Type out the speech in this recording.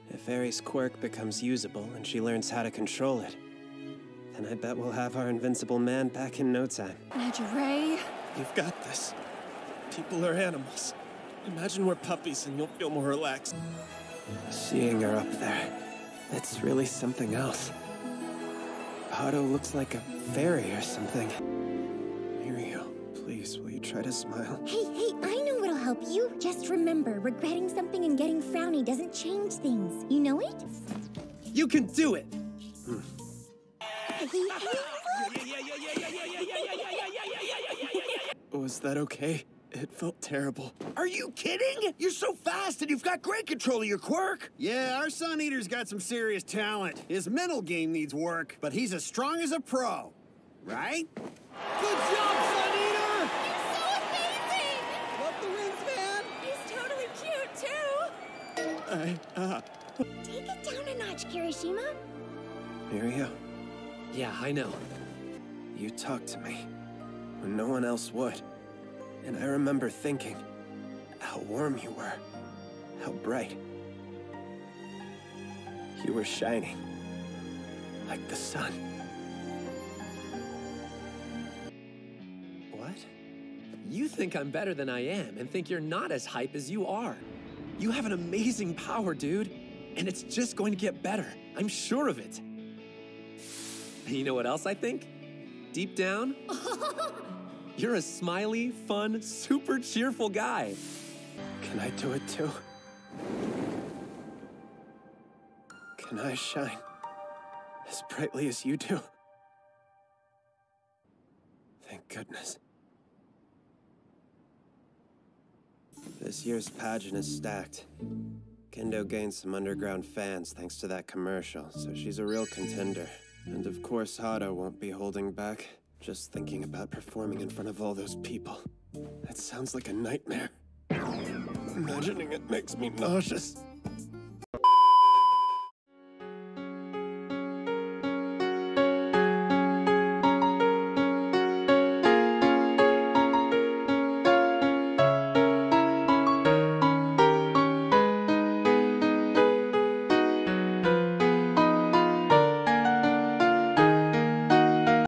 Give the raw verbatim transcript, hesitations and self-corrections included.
If Aeries' quirk becomes usable and she learns how to control it, then I bet we'll have our invincible man back in no time. Ray. You've got this. People are animals. Imagine we're puppies and you'll feel more relaxed. Seeing her up there, it's really something else. Otto looks like a fairy or something. Mirio, please, will you try to smile? Hey, hey, I know what'll help you. Just remember, regretting something and getting frowny doesn't change things. You know it? You can do it! Hmm. Was that okay? It felt terrible. Are you kidding? You're so fast and you've got great control of your quirk. Yeah, our Suneater's got some serious talent. His mental game needs work, but he's as strong as a pro. Right? Good job, Suneater! You're so amazing! Love the wins, man! He's totally cute, too! I, uh... Take it down a notch, Kirishima. Mirio, Yeah, I know. you talked to me when no one else would. And I remember thinking how warm you were, how bright. You were shining like the sun. What? You think I'm better than I am and think you're not as hype as you are. You have an amazing power, dude. And it's just going to get better. I'm sure of it. And you know what else I think? Deep down, you're a smiley, fun, super cheerful guy. Can I do it too? Can I shine as brightly as you do? Thank goodness. This year's pageant is stacked. Kendo gained some underground fans thanks to that commercial, so she's a real contender. And of course, Hado won't be holding back. Just thinking about performing in front of all those people. That sounds like a nightmare. Imagining it makes me nauseous.